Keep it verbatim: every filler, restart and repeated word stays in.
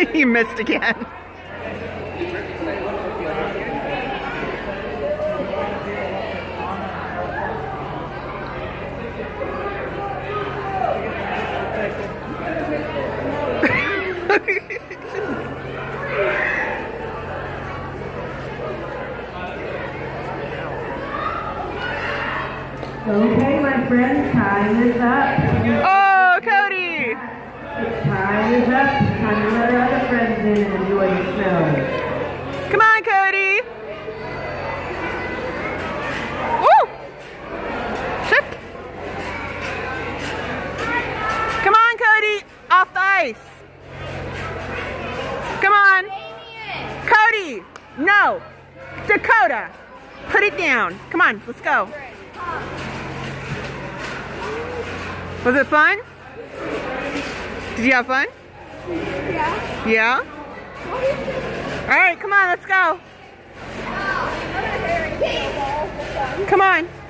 You missed again. Okay, my friends, time is up. Oh, Cody! Time is up. Time to let our other friends in and enjoy the snow. Come on, Cody! Woo! Shit! Come on, Cody! Off the ice! Come on! Cody! No! Dakota! Put it down. Come on, let's go. Was it fun? Did you have fun? Yeah. Yeah? All right, come on, let's go. Come on.